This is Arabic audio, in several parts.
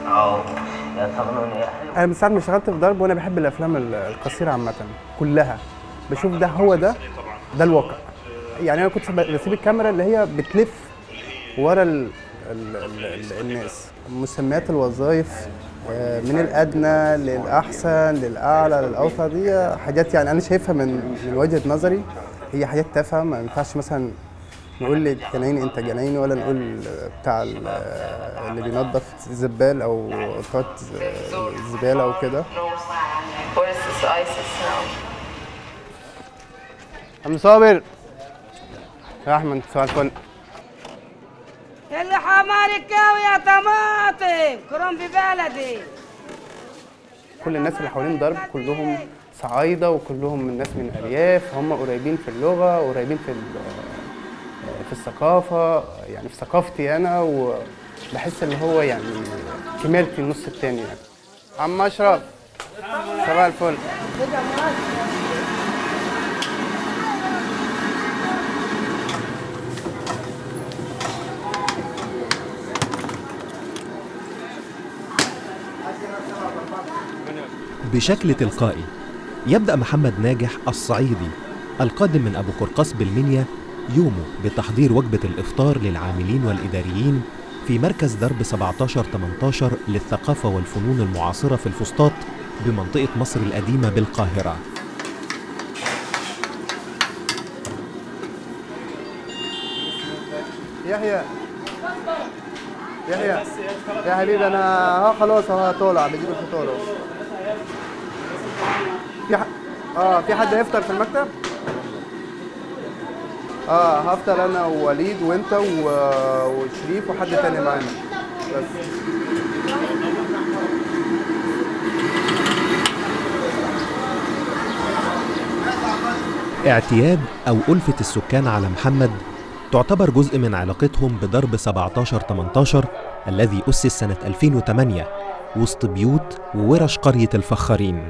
انا من ساعه ما اشتغلت في ضرب وانا بحب الافلام القصيره عامه كلها. بشوف ده هو ده الواقع. يعني انا كنت بسيب الكاميرا اللي هي بتلف ورا الناس، مسميات الوظائف من الادنى للاحسن للاعلى للاوطى، دي حاجات يعني انا شايفها من وجهه نظري هي حاجات تافهه. ما ينفعش مثلا نقول للجنايني انت جنايني، ولا نقول بتاع اللي بينظف الزبال او بتوع الزباله او كده. عم صابر يا احمد، سؤال الفل. اللي حماركاوي يا طماطم كرم في بلدي. كل الناس اللي حوالين ضرب كلهم صعايده، وكلهم الناس من ارياف، هم قريبين في اللغه، قريبين في الثقافه، يعني في ثقافتي انا، وبحس ان هو يعني كمالتي النص التاني يعني. عم اشرف صباح الفل. بشكل تلقائي يبدأ محمد ناجح الصعيدي القادم من أبو قرقاس بالمنيا يومه بتحضير وجبة الإفطار للعاملين والإداريين في مركز درب 17-18 للثقافة والفنون المعاصرة في الفسطاط بمنطقة مصر القديمة بالقاهرة. يحيى يا حبيبي، انا خلاص طالع بجيب الفطار اهو. في حد هيفطر في المكتب؟ هفطر انا ووليد وانت وشريف وحد تاني معانا بس. اعتياد أو ألفة السكان على محمد تعتبر جزء من علاقتهم بضرب 17-18 الذي أسس سنة 2008 وسط بيوت وورش قرية الفخارين.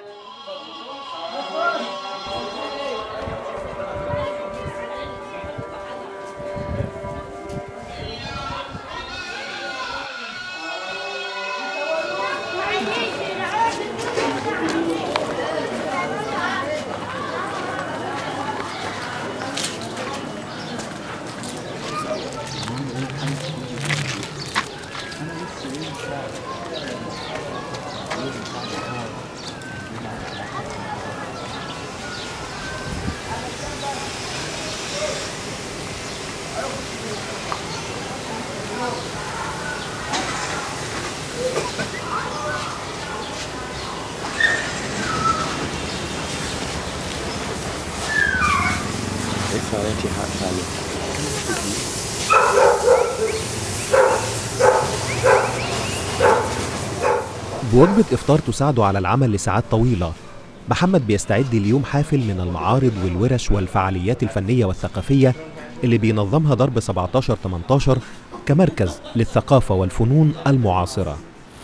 بوجبة إفطار تساعده على العمل لساعات طويلة. محمد بيستعد ليوم حافل من المعارض والورش والفعاليات الفنية والثقافية اللي بينظمها ضرب 17-18 كمركز للثقافة والفنون المعاصرة.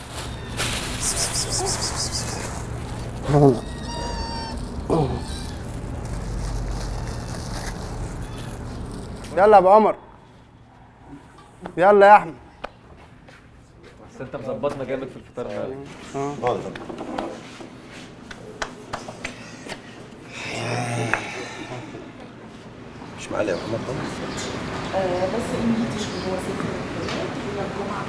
يلا يا ابو عمر، يلا يا احمد. بس انت مظبطنا جامد في الفطار النهارده. مش معلق يا محمد خالص. بس انجليزي هو سفر الجمعه.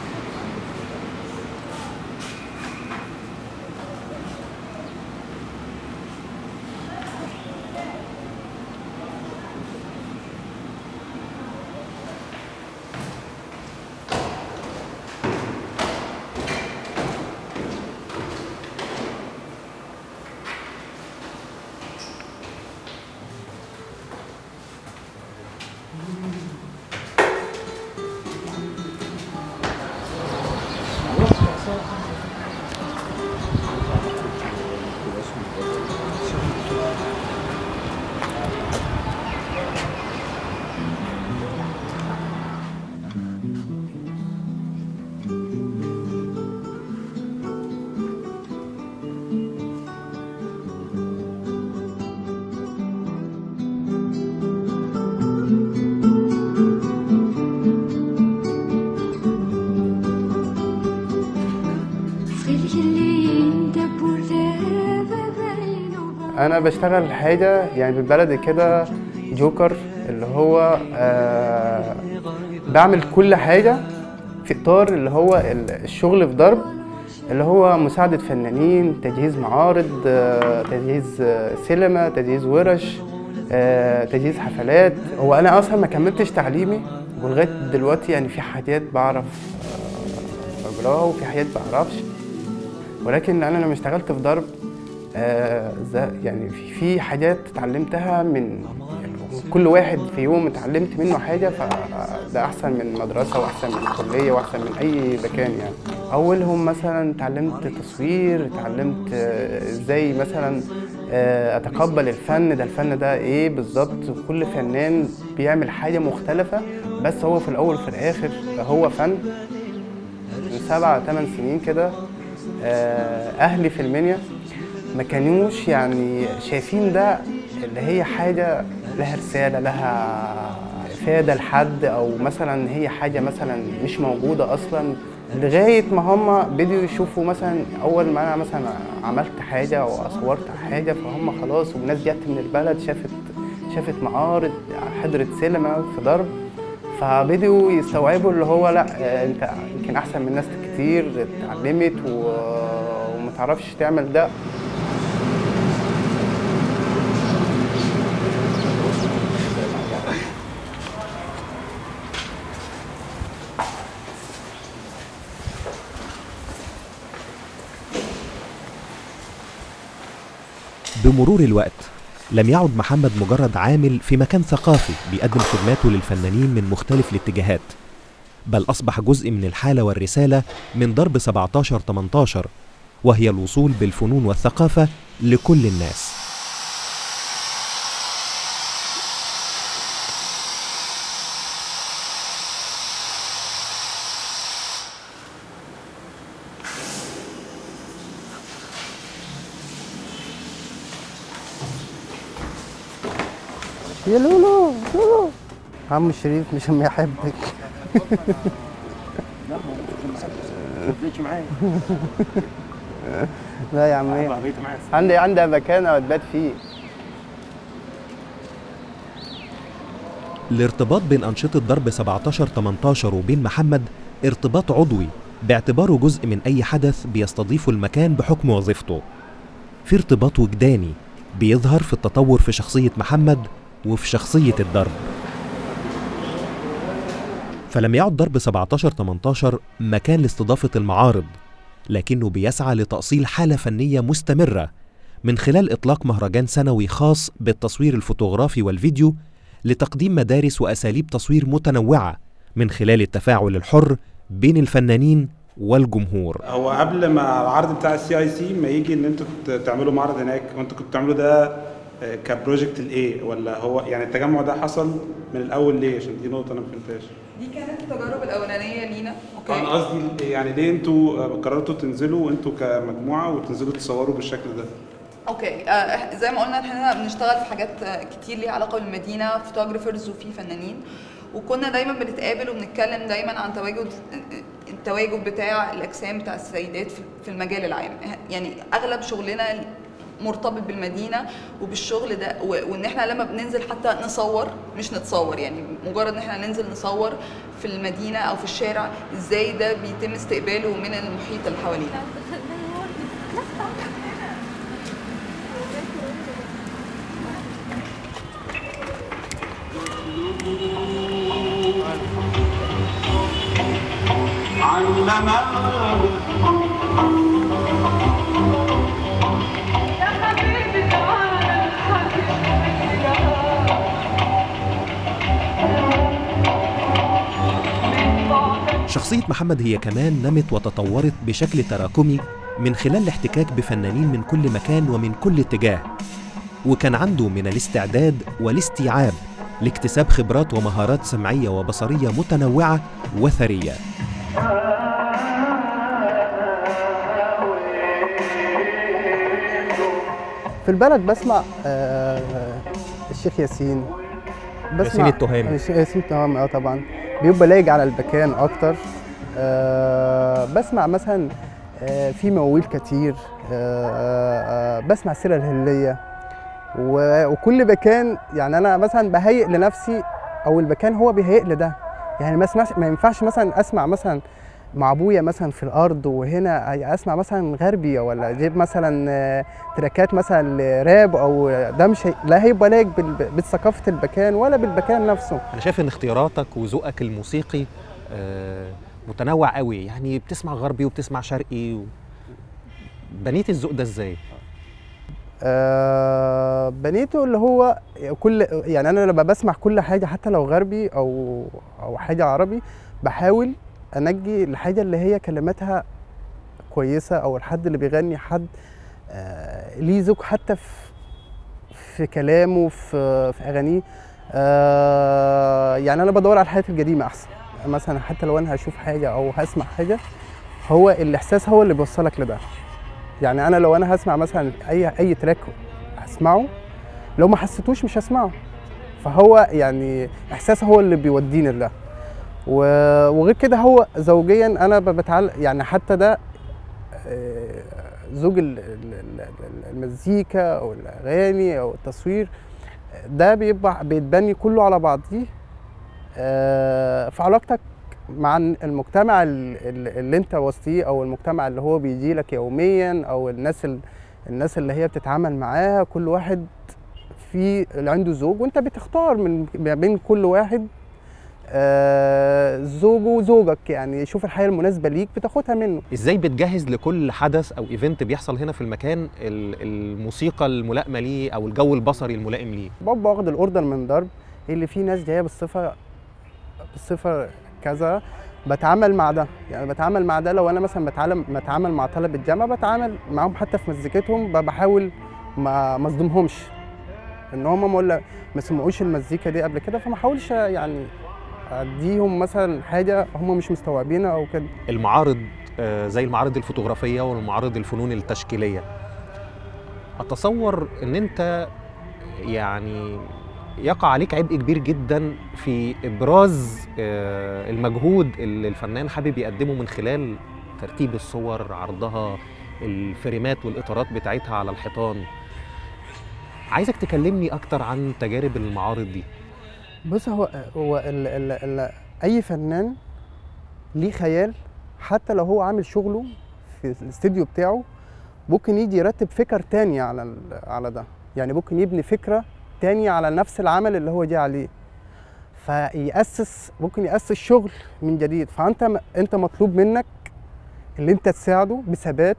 انا بشتغل حاجه يعني بالبلدي كده جوكر، اللي هو بعمل كل حاجه في اطار اللي هو الشغل في ضرب، اللي هو مساعده فنانين، تجهيز معارض، تجهيز سينما، تجهيز ورش، تجهيز حفلات. هو انا اصلا ما كملتش تعليمي، ولغايه دلوقتي يعني في حاجات بعرف اجراها وفي حاجات ما بعرفش، ولكن انا لما اشتغلت في ضرب يعني في حاجات اتعلمتها من كل واحد في يوم اتعلمت منه حاجه، فده احسن من مدرسه واحسن من كليه واحسن من اي مكان. يعني اولهم مثلا اتعلمت تصوير، اتعلمت ازاي مثلا اتقبل الفن ده ايه بالظبط. كل فنان بيعمل حاجه مختلفه، بس هو في الاول وفي الاخر هو فن. من 7 8 سنين كده اهلي في المنيا ما كانوش يعني شايفين ده اللي هي حاجه لها رساله، لها افاده لحد، او مثلا هي حاجه مثلا مش موجوده اصلا، لغايه ما هم بدوا يشوفوا مثلا اول ما انا مثلا عملت حاجه او صورت حاجه، فهم خلاص. والناس جت من البلد شافت معارض، حضرت سينما في ضرب، فبدوا يستوعبوا اللي هو لا انت يمكن احسن من ناس كتير اتعلمت وما تعرفش تعمل ده. بمرور الوقت لم يعد محمد مجرد عامل في مكان ثقافي بيقدم خدماته للفنانين من مختلف الاتجاهات، بل أصبح جزء من الحالة والرسالة من ضرب 17-18، وهي الوصول بالفنون والثقافة لكل الناس. يا لولو عم شريف مش ما يحبك. لا يا عم عندي مكان اتبات فيه. الارتباط بين أنشطة ضرب 17-18 وبين محمد ارتباط عضوي، باعتباره جزء من أي حدث بيستضيفه المكان بحكم وظيفته. في ارتباط وجداني بيظهر في التطور في شخصية محمد وفي شخصية الضرب. فلم يعد ضرب 17-18 مكان لاستضافة المعارض، لكنه بيسعى لتأصيل حالة فنية مستمرة من خلال إطلاق مهرجان سنوي خاص بالتصوير الفوتوغرافي والفيديو لتقديم مدارس وأساليب تصوير متنوعة من خلال التفاعل الحر بين الفنانين والجمهور. هو قبل ما العرض بتاع CIC ما يجي ان انتوا تعملوا معرض هناك، وانتوا كنتوا بتعملوا ده كبروجكت الايه، ولا هو يعني التجمع ده حصل من الاول ليه؟ عشان دي نقطه انا ما فهمتهاش. دي كانت التجارب الاولانيه لينا. اوكي، انا قصدي يعني ليه انتوا قررتوا تنزلوا انتوا كمجموعه وتنزلوا تصوروا بالشكل ده؟ اوكي، زي ما قلنا احنا بنشتغل في حاجات كتير ليها علاقه بالمدينه، فوتوغرافرز وفي فنانين، وكنا دايما بنتقابل وبنتكلم دايما عن التواجد بتاع الاجسام بتاع السيدات في المجال العام. يعني اغلب شغلنا مرتبط بالمدينه وبالشغل ده، وان احنا لما بننزل حتى نصور مش نتصور، يعني مجرد ان احنا ننزل نصور في المدينه او في الشارع، ازاي ده بيتم استقباله من المحيط اللي حوالينا. شخصية محمد هي كمان نمت وتطورت بشكل تراكمي من خلال الاحتكاك بفنانين من كل مكان ومن كل اتجاه، وكان عنده من الاستعداد والاستيعاب لاكتساب خبرات ومهارات سمعية وبصرية متنوعة وثرية. في البلد بسمع الشيخ ياسين، ياسين التهامي. ياسين التهامي طبعا بيبقى لايق على المكان اكتر. بسمع مثلا في مواويل كتير، بسمع السيرة الهلية، وكل مكان يعني انا مثلا بهيئ لنفسي او المكان هو بيهيئ لده. يعني ما ينفعش مثلا اسمع مثلا مع ابويا مثلا في الارض وهنا اسمع مثلا غربي، ولا اجيب مثلا تراكات مثلا راب، او ده مش لا هيبقى لايق بثقافه المكان ولا بالمكان نفسه. انا شايف ان اختياراتك وذوقك الموسيقي متنوع قوي، يعني بتسمع غربي وبتسمع شرقي بنيت الذوق ده ازاي؟ بنيته اللي هو يعني انا لما بسمع كل حاجه حتى لو غربي او حاجه عربي، بحاول انجي الحاجه اللي هي كلماتها كويسه، او الحد اللي بيغني حد ليه ذوق حتى في كلامه في اغانيه. يعني انا بدور على الحاجات القديمه احسن، مثلا حتى لو انا هشوف حاجه او هسمع حاجه، هو الاحساس هو اللي بيوصلك لده. يعني انا لو انا هسمع مثلا اي تراك هسمعه، لو ما حسيتوش مش هسمعه، فهو يعني احساس هو اللي بيوديني لده. وغير كده هو زوجيا انا بتعلق، يعني حتى ده زوج المزيكا او الاغاني او التصوير، ده بيتبني كله على بعضيه في علاقتك مع المجتمع اللي انت وسطيه، او المجتمع اللي هو بيجي لك يوميا، او الناس اللي هي بتتعامل معاها. كل واحد اللي عنده زوج، وانت بتختار ما بين كل واحد زوجه وزوجك، يعني شوف الحياه المناسبه ليك بتاخدها منه. ازاي بتجهز لكل حدث او ايفنت بيحصل هنا في المكان الموسيقى الملائمه ليه او الجو البصري الملائم ليه؟ بابا واخد الاوردر من ضرب اللي فيه ناس جايه بالصفه كذا، بتعامل مع ده. يعني بتعامل مع ده لو انا مثلا بتعامل مع طلبه جامعه، بتعامل معاهم حتى في مزيكتهم، بحاول ما اصدمهمش ان هم ما سمعوش المزيكا دي قبل كده، فما احاولش يعني اديهم مثلا حاجه هم مش مستوعبينها او كده. المعارض زي المعارض الفوتوغرافيه والمعارض الفنون التشكيليه، اتصور ان انت يعني يقع عليك عبء كبير جدا في ابراز المجهود اللي الفنان حابب يقدمه من خلال ترتيب الصور، عرضها، الفريمات والاطارات بتاعتها على الحيطان. عايزك تكلمني اكتر عن تجارب المعارض دي. بص، هو اي فنان ليه خيال، حتى لو هو عامل شغله في الاستديو بتاعه، ممكن يجي يرتب فكر تاني على ده. يعني ممكن يبني فكره تاني على نفس العمل اللي هو جه عليه، ممكن يأسس شغل من جديد. فانت مطلوب منك اللي انت تساعده بثبات،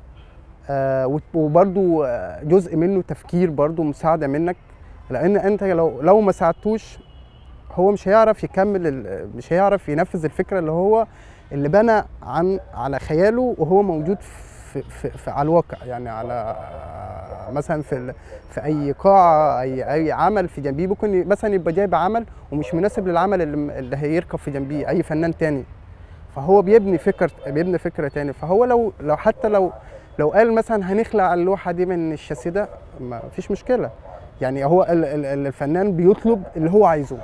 وبرضو جزء منه تفكير، برضو مساعده منك، لان انت لو ما ساعدتوش هو مش هيعرف يكمل، مش هيعرف ينفذ الفكره اللي بنى على خياله وهو موجود في على الواقع. يعني على مثلا في اي قاعه، اي عمل في جنبيه، ممكن مثلا يبقى جايب عمل ومش مناسب للعمل اللي هيركب في جنبيه اي فنان تاني، فهو بيبني فكره تاني. فهو لو حتى لو قال مثلا هنخلع اللوحه دي من الشاسيه ده، ما فيش مشكله. يعني هو الفنان بيطلب اللي هو عايزه.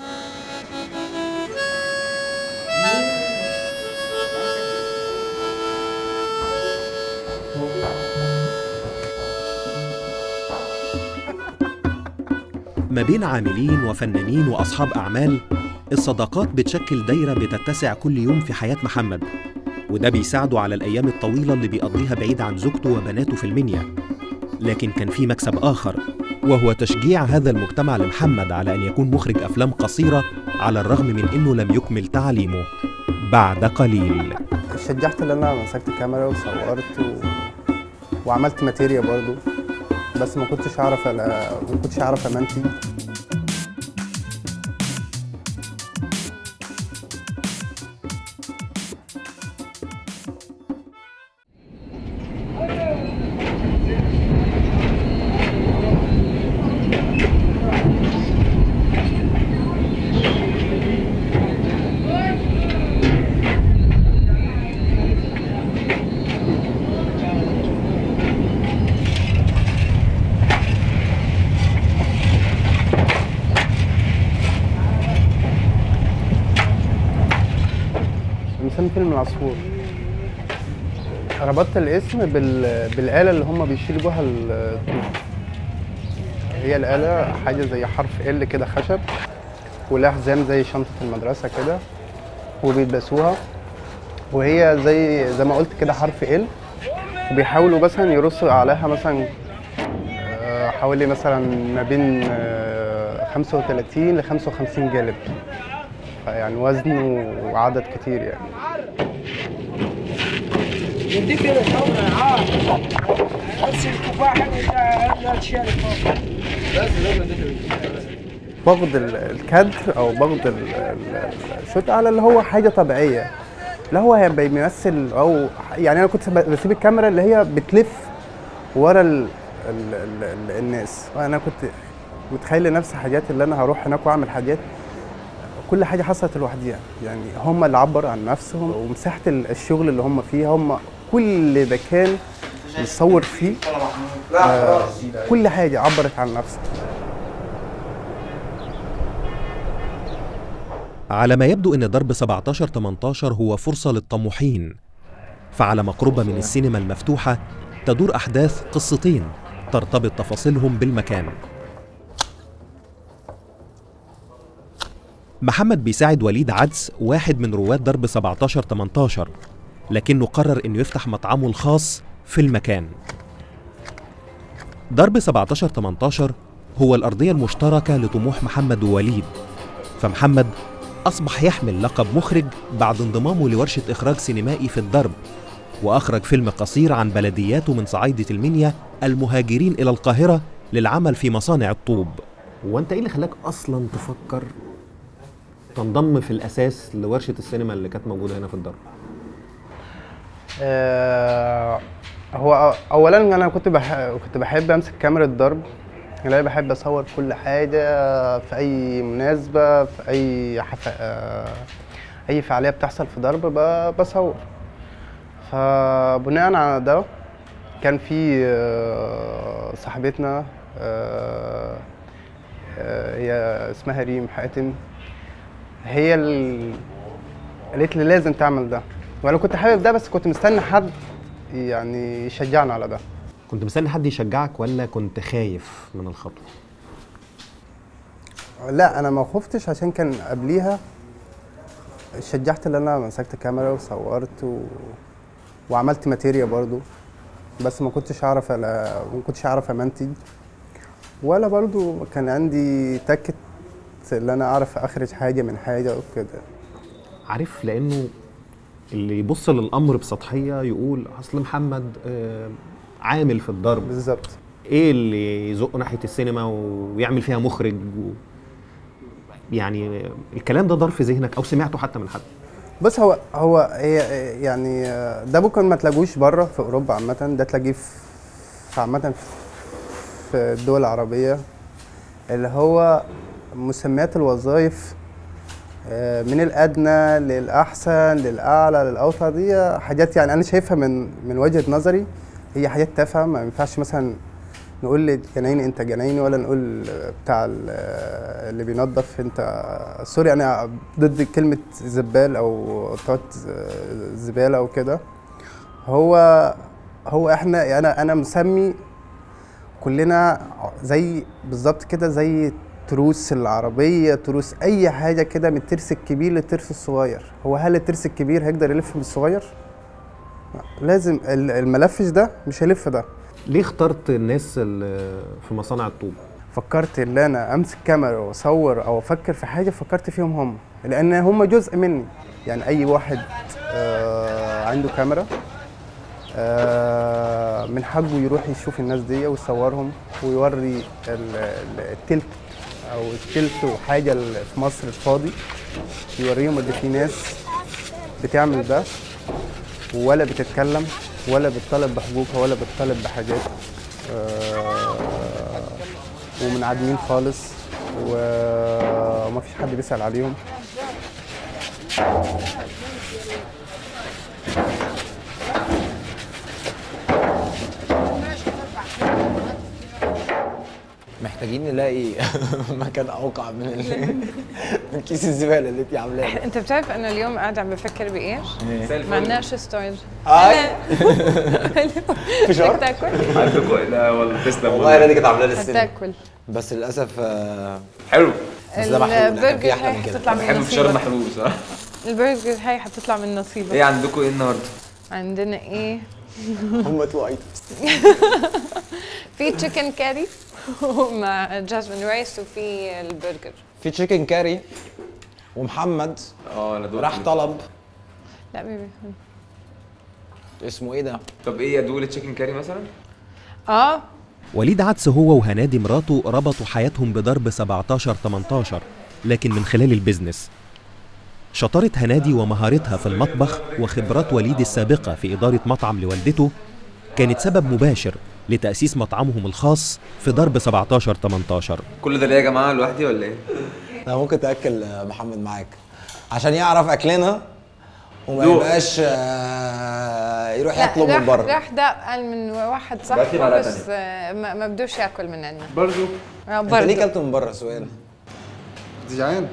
ما بين عاملين وفنانين وأصحاب أعمال، الصداقات بتشكل دايرة بتتسع كل يوم في حياة محمد، وده بيساعده على الأيام الطويلة اللي بيقضيها بعيد عن زوجته وبناته في المنيا. لكن كان في مكسب آخر، وهو تشجيع هذا المجتمع لمحمد على أن يكون مخرج أفلام قصيرة، على الرغم من أنه لم يكمل تعليمه. بعد قليل شجعت ان انا مسكت الكاميرا وصورت وعملت ماتيريا برضو، بس ما كنتش اعرف امنتج. مسمي فيلم العصفور. ربطت الاسم بالآلة اللي هم بيشيلوا بيها الطوب. هي الآلة حاجة زي حرف ال كده خشب، ولها حزام زي شنطة المدرسة كده وبيلبسوها، وهي زي ما قلت كده حرف ال، وبيحاولوا مثلا يرصوا عليها مثلا حوالي مثلا ما بين 35 ل 55 جالب، يعني وزن وعدد كتير يعني. يديك الحمرا عاد بس الكفاح لا تشارك باخد الكادر او باخد الشوت على اللي هو حاجه طبيعيه، اللي هو هيبقى بيمثل، او يعني انا كنت بسيب الكاميرا اللي هي بتلف ورا الناس، وانا كنت متخيل لنفسي حاجات اللي انا هروح هناك واعمل حاجات، كل حاجه حصلت لوحديها، يعني هم اللي عبروا عن نفسهم، ومساحه الشغل اللي هم فيها، هم كل مكان بيصور فيه كل حاجه عبرت عن نفسها. على ما يبدو أن ضرب 17-18 هو فرصة للطموحين، فعلى مقربة من السينما المفتوحة تدور أحداث قصتين ترتبط تفاصيلهم بالمكان. محمد بيساعد وليد عدس، واحد من رواد ضرب 17-18، لكنه قرر أنه يفتح مطعمه الخاص في المكان. ضرب 17-18 هو الأرضية المشتركة لطموح محمد ووليد، فمحمد أصبح يحمل لقب مخرج بعد انضمامه لورشة إخراج سينمائي في الضرب، وأخرج فيلم قصير عن بلدياته من صعايدة المنيا المهاجرين إلى القاهرة للعمل في مصانع الطوب. وأنت إيه اللي خلاك أصلاً تفكر تنضم في الأساس لورشة السينما اللي كانت موجودة هنا في الضرب؟ هو أولاً أنا كنت بحب أمسك كاميرا الضرب، أنا بحب أصور كل حاجة في أي مناسبة، في أي فعالية بتحصل في ضرب بصور. فبناء على ده كان في صاحبتنا هي اسمها ريم حاتم، هي اللي قالت لي لازم تعمل ده، وانا كنت حابب ده، بس كنت مستني حد يعني يشجعني على ده. كنت مستني حد يشجعك ولا كنت خايف من الخطوة؟ لا انا ما خفتش، عشان كان قبليها شجعت ان انا مسكت كاميرا وصورت وعملت ماتيريا برضو، بس ما كنتش اعرف امنتج، ولا برضو كان عندي تكت ان انا اعرف اخرج حاجه من حاجه وكده. عارف، لانه اللي يبص للامر بسطحيه يقول اصل محمد عامل في الضرب بالظبط، ايه اللي يزقه ناحيه السينما ويعمل فيها مخرج يعني الكلام ده دار في ذهنك او سمعته حتى من حد؟ بص، هو يعني ده ممكن ما تلاقوش بره في اوروبا عامه، ده تلاقيه في عامه في الدول العربيه، اللي هو مسميات الوظائف من الادنى للاحسن للاعلى للاوطى، دي حاجات يعني انا شايفها من وجهه نظري هي حاجات تافهه. ما ينفعش مثلا نقول للجنايني انت جنايني، ولا نقول بتاع اللي بينظف انت سوري، انا ضد كلمه زبال او بتوع زباله او كده. هو احنا يعني انا مسمي كلنا زي بالظبط كده، زي تروس العربيه، تروس اي حاجه كده، من الترس الكبير للترس الصغير. هو هل الترس الكبير هيقدر يلف بالصغير؟ لازم الملفش ده مش هيلف ده. ليه اخترت الناس اللي في مصانع الطوب؟ فكرت ان انا امسك كاميرا واصور او افكر في حاجه، فكرت فيهم هم، لان هم جزء مني. يعني اي واحد عنده كاميرا من حقه يروح يشوف الناس دي ويصورهم ويوري التلت او التلت وحاجه في مصر الفاضي، يوريهم ان في ناس بتعمل ده ولا بتتكلم ولا بتطالب بحقوقها ولا بتطالب بحاجات، ومنعدمين خالص ومفيش حد بيسأل عليهم. محتاجين نلاقي مكان اوقع من كيس الزباله اللي انت عاملاه. انت بتعرف انا اليوم قاعده عم بفكر بايش؟ ما عندناش ستورج. فشار؟ تاكل؟ عندكم لا والله تسلم والله انا دي كانت عامله لي السن هتاكل. بس للاسف حلو. بس ده محلول، كان في البرجر احلى هاي من كده. حتطلع من بحب فشار نصيبك. محروس. البرجر هاي حتطلع من نصيبك. ايه عندكم ايه النهارده؟ عندنا ايه؟ هم تو ايتمز. في تشيكن كاري مع جاسمين رايس وفي البرجر. في تشيكن كاري ومحمد انا دول راح طلب لا بيبي اسمه ايه ده؟ طب ايه ادول تشيكن كاري مثلا؟ وليد عدس هو وهنادي مراته ربطوا حياتهم بضرب 17-18 لكن من خلال البيزنس. شطارة هنادي ومهارتها في المطبخ وخبرات وليد السابقة في إدارة مطعم لوالدته كانت سبب مباشر لتأسيس مطعمهم الخاص في ضرب 17-18. كل ده ليه يا جماعه لوحدي ولا ايه؟ انا ممكن تاكل محمد معاك عشان يعرف اكلنا وما يبقاش يروح يطلب من بره. راح دق قال من واحد صاحبه بس ما بدوش ياكل مننا برضو. انت ليه كلت من بره؟ سؤال. انت جعان؟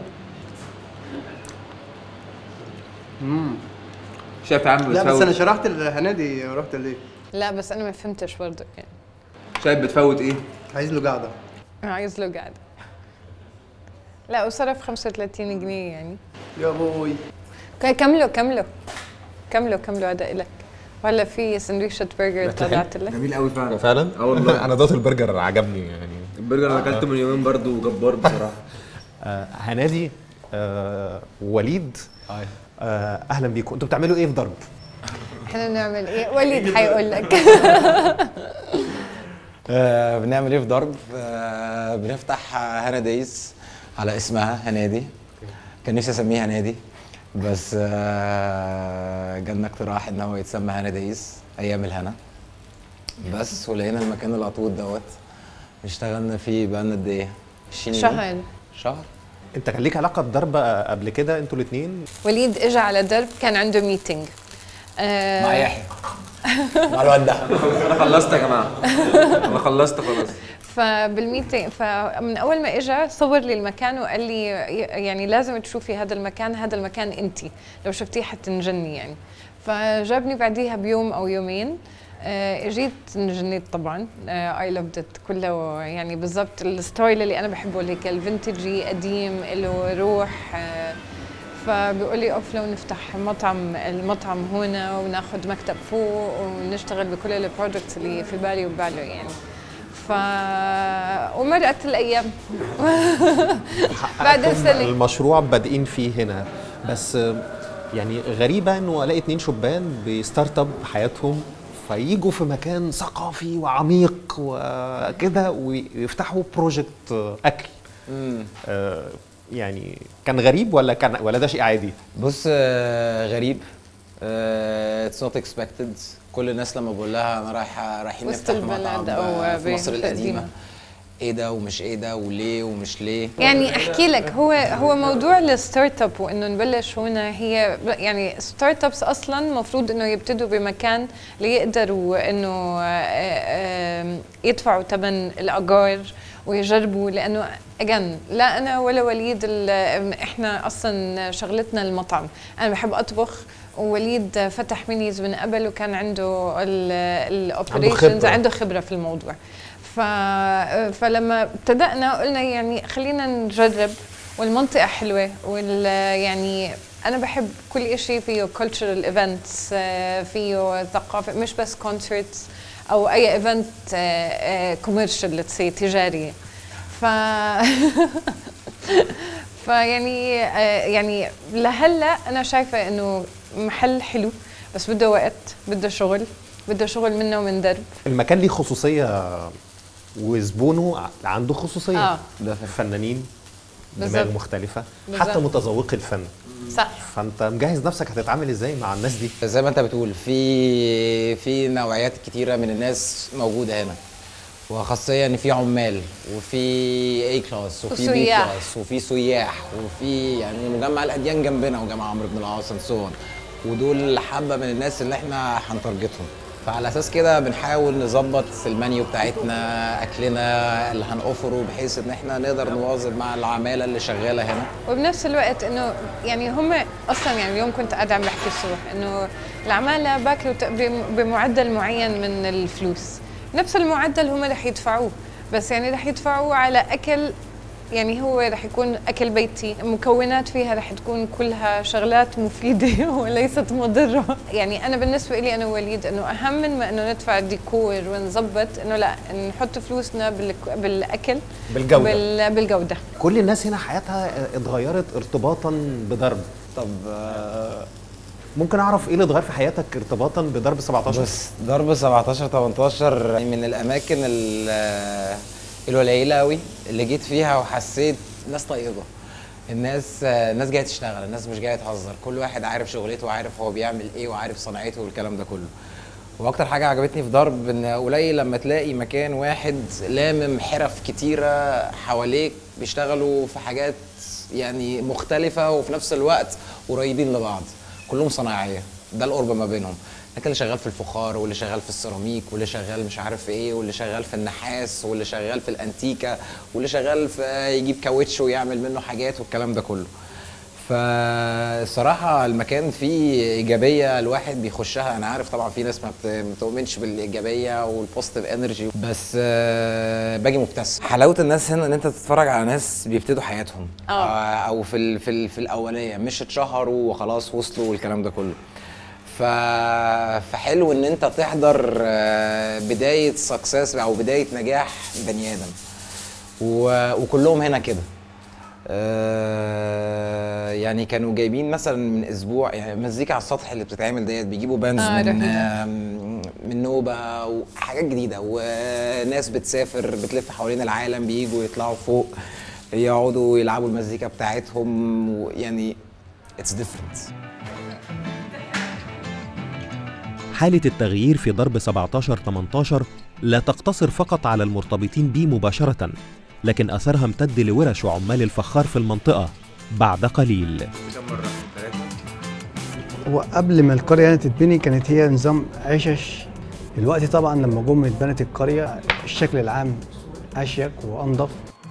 شايف يا عم لا بتفوت. بس انا شرحت الهنادي رحت ليه؟ لا بس انا ما فهمتش برضه يعني. شايف بتفوت ايه؟ عايز له قاعده. عايز له قاعده. لا وصرف 35 جنيه يعني. يا ابوي كملوا هذا إلك. ولا في سندويشة برجر طلعت لك. جميل قوي فعلا. فعلا؟ والله انا دوت البرجر عجبني يعني. البرجر انا اكلته من يومين برضو وجبار بصراحه. هنادي وليد اهلا بيكم. انتوا بتعملوا ايه في ضرب؟ احنا بنعمل ايه؟ وليد حيقول لك. بنعمل ايه في ضرب؟ بنفتح هناديز على اسمها هنادي. كان نفسي اسميها هنادي بس جالنا اقتراح ان هو يتسمى هناديز ايام الهنا بس. ولقينا المكان القطوط دوت اشتغلنا فيه بقالنا قد ايه؟ 20 يوم. شهر. انت كان ليك علاقه بضرب قبل كده انتوا الاثنين؟ وليد اجى على درب كان عنده ميتنج مع يحيى مع الواد ده. انا خلصت يا جماعه. انا خلصت خلاص. فبالميتنج فمن اول ما اجى صور لي المكان وقال لي يعني لازم تشوفي هذا المكان انت لو شفتيه حتنجني يعني. فجابني بعديها بيوم او يومين. اجيت انجنيت طبعا. اي لافد ات كله يعني بالضبط الستايل اللي انا بحبه اللي هيك الفنتجي قديم له روح. فبيقول لي اوف لو نفتح المطعم هنا وناخذ مكتب فوق ونشتغل بكل البروجكتس اللي في بالي وبباله يعني. ومرقت الايام. بعد السنه المشروع بادئين فيه هنا بس يعني غريبه انه الاقي 2 شبان بستارت اب حياتهم فييجوا في مكان ثقافي وعميق وكده ويفتحوا بروجكت اكل. يعني كان غريب ولا ده شيء عادي؟ بص غريب. اتس نوت اكسبكتد. كل الناس لما بقول لها انا رايحين نفتح مطعم في مصر القديمه ايه ده ومش ايه ده وليه ومش ليه. يعني احكي لك هو موضوع الستارت اب وانه نبلش هنا هي يعني ستارت ابس اصلا المفروض انه يبتدوا بمكان ليقدروا انه يدفعوا ثمن الاجار ويجربوا لانه اجن لا انا ولا وليد احنا اصلا شغلتنا المطعم. انا بحب اطبخ ووليد فتح مينيز من قبل وكان عنده الاوبريشنز عنده خبره في الموضوع. فلما ابتدأنا قلنا يعني خلينا نجرب والمنطقة حلوة يعني أنا بحب كل شيء فيه cultural events فيه ثقافة مش بس concerts أو أي event commercial تجاري. يعني لهلا أنا شايفة إنه محل حلو بس بده وقت بده شغل منه ومن درب. المكان ليه خصوصية وزبونه عنده خصوصية. ده فنانين دماغ مختلفة بالزبط. حتى متذوقي الفن صح. فانت مجهز نفسك هتتعامل ازاي مع الناس دي؟ زي ما انت بتقول في نوعيات كتيرة من الناس موجودة هنا وخاصية ان في عمال وفي اي كلاس وفي بي كلاس وفي سياح وفي يعني مجمع الاديان جنبنا وجامع عمرو بن العاص ودول حبة من الناس اللي احنا هنتارجتهم. فعلى اساس كده بنحاول نظبط المنيو بتاعتنا، اكلنا اللي هنوفره، بحيث ان احنا نقدر نواظب مع العماله اللي شغاله هنا. وبنفس الوقت انه يعني هم اصلا يعني اليوم كنت قاعده عم بحكي الصبح انه العماله باكلوا بمعدل معين من الفلوس، نفس المعدل هم رح يدفعوه، بس يعني رح يدفعوه على اكل يعني هو رح يكون اكل بيتي، مكونات فيها رح تكون كلها شغلات مفيده وليست مضره. يعني انا بالنسبه لي انا ووليد انه اهم من ما انه ندفع الديكور ونظبط، انه لا نحط فلوسنا بالاكل بالجوده. كل الناس هنا حياتها اتغيرت ارتباطا بضرب. طب ممكن اعرف ايه اللي اتغير في حياتك ارتباطا بضرب 17؟ بس ضرب 17 18 من الاماكن القليله قوي اللي جيت فيها وحسيت ناس طيبه، الناس جايه تشتغل، الناس مش جايه تهزر، كل واحد عارف شغلته وعارف هو بيعمل ايه وعارف صنعته والكلام ده كله. واكتر حاجه عجبتني في ضرب ان قليل لما تلاقي مكان واحد لامم حرف كتيره حواليك بيشتغلوا في حاجات يعني مختلفه وفي نفس الوقت قريبين لبعض، كلهم صناعيه، ده القرب ما بينهم. لكن اللي شغال في الفخار واللي شغال في السيراميك واللي شغال مش عارف في ايه واللي شغال في النحاس واللي شغال في الانتيكا واللي شغال في يجيب كاوتش ويعمل منه حاجات والكلام ده كله. فالصراحه المكان فيه ايجابيه الواحد بيخشها. انا عارف طبعا في ناس ما بتؤمنش بالايجابيه والبوزيتيف انرجي، بس باجي مبتسم. حلاوه الناس هنا ان انت تتفرج على ناس بيبتدوا حياتهم او في الاوليه، مش اتشهروا وخلاص وصلوا والكلام ده كله. فحلو ان انت تحضر بدايه سكسس او بدايه نجاح بني ادم، وكلهم هنا كده. يعني كانوا جايبين مثلا من اسبوع يعني مزيكا على السطح اللي بتتعمل ديت، بيجيبوا بانز من نوبه وحاجات جديده، وناس بتسافر بتلف حوالين العالم بييجوا يطلعوا فوق يقعدوا يلعبوا المزيكا بتاعتهم، يعني اتس ديفرنت. حالة التغيير في ضرب 17-18 لا تقتصر فقط على المرتبطين بيه مباشرة، لكن أثرها امتد لورش وعمال الفخار في المنطقة بعد قليل. وقبل ما القرية يعني تتبني كانت هي نظام عشش. دلوقتي طبعا لما جم اتبنت القرية الشكل العام أشيك وأنظف.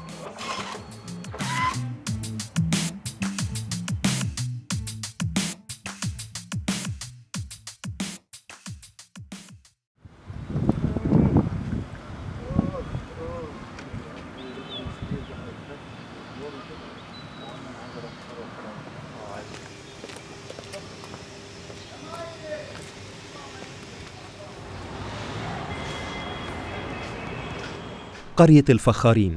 قرية الفخارين،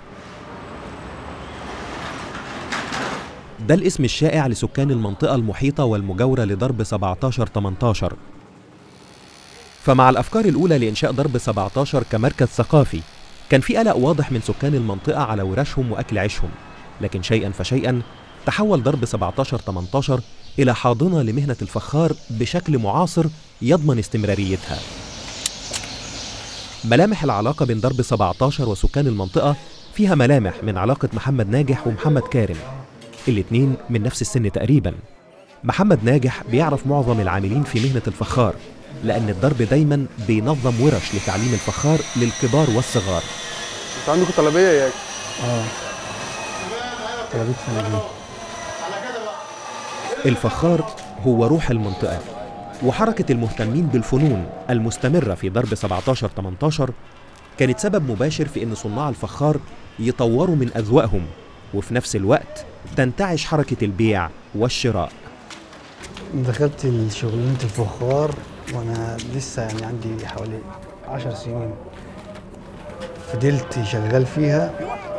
ده الاسم الشائع لسكان المنطقة المحيطة والمجاورة لضرب 17-18. فمع الأفكار الأولى لإنشاء ضرب 17 كمركز ثقافي كان في قلق واضح من سكان المنطقة على ورشهم وأكل عيشهم، لكن شيئا فشيئا تحول ضرب 17-18 إلى حاضنة لمهنة الفخار بشكل معاصر يضمن استمراريتها. ملامح العلاقة بين ضرب 17 وسكان المنطقة فيها ملامح من علاقة محمد ناجح ومحمد كارم، الاتنين من نفس السن تقريبا. محمد ناجح بيعرف معظم العاملين في مهنة الفخار، لأن الضرب دايما بينظم ورش لتعليم الفخار للكبار والصغار. انتوا عندكم طلبية يا طلبية فناجين. الفخار هو روح المنطقة، وحركة المهتمين بالفنون المستمرة في ضرب 17-18 كانت سبب مباشر في أن صناع الفخار يطوروا من أذواقهم، وفي نفس الوقت تنتعش حركة البيع والشراء. دخلت شغلانة الفخار وأنا لسه يعني عندي حوالي 10 سنين، فضلت شغال فيها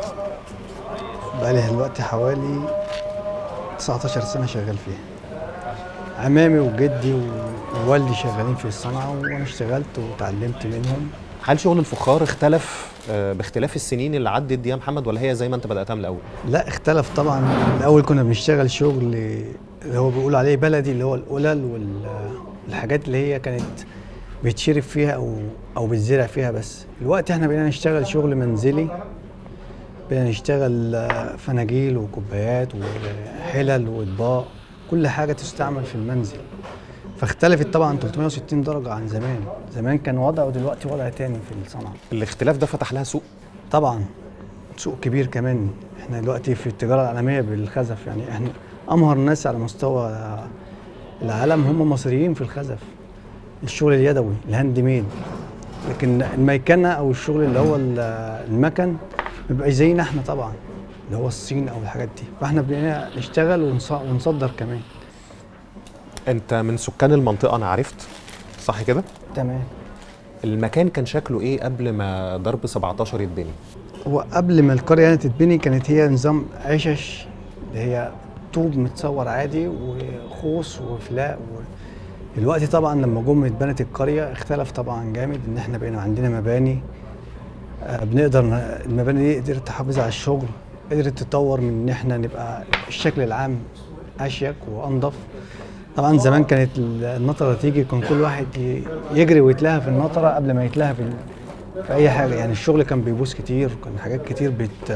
بقالي دلوقتي حوالي 19 سنة شغال فيها. عمامي وجدي ووالدي شغالين في الصنعة وأنا اشتغلت وتعلمت منهم. هل شغل الفخار اختلف باختلاف السنين اللي عدت دي يا محمد، ولا هي زي ما انت بدأتها من الأول؟ لا اختلف طبعا. الأول كنا بنشتغل شغل اللي هو بيقول عليه بلدي، اللي هو القلل والحاجات اللي هي كانت بيتشرب فيها أو بيتزرع فيها. بس دلوقتي احنا بقينا نشتغل شغل منزلي، بقينا نشتغل فناجيل وكوبايات وحلل واطباق، كل حاجة تستعمل في المنزل. فاختلفت طبعا 360 درجه عن زمان. زمان كان وضع ودلوقتي وضع تاني في الصنعه. الاختلاف ده فتح لها سوق؟ طبعا سوق كبير كمان. احنا دلوقتي في التجاره العالميه بالخزف، يعني احنا امهر ناس على مستوى العالم هم مصريين في الخزف، الشغل اليدوي الهاند ميد. لكن الميكنه او الشغل اللي هو المكن بيبقى زينا احنا طبعا، اللي هو الصين او الحاجات دي. فاحنا بقينا نشتغل ونصدر كمان. انت من سكان المنطقه انا عرفت، صح كده؟ تمام. المكان كان شكله ايه قبل ما ضرب 17 يتبني؟ هو قبل ما القريه يعني تتبني كانت هي نظام عشش، اللي هي طوب متصور عادي وخوص وفلاق دلوقتي طبعا لما جم اتبنت القريه اختلف طبعا جامد، ان احنا بقينا عندنا مباني بنقدر المباني دي قدرت تحافظ على الشغل، قدرت تطور من ان احنا نبقى الشكل العام اشيك وانظف. طبعا زمان كانت النطره تيجي كان كل واحد يجري ويتلهى في النطره قبل ما يتلهى في اي حاجه، يعني الشغل كان بيبوظ كتير، كان حاجات كتير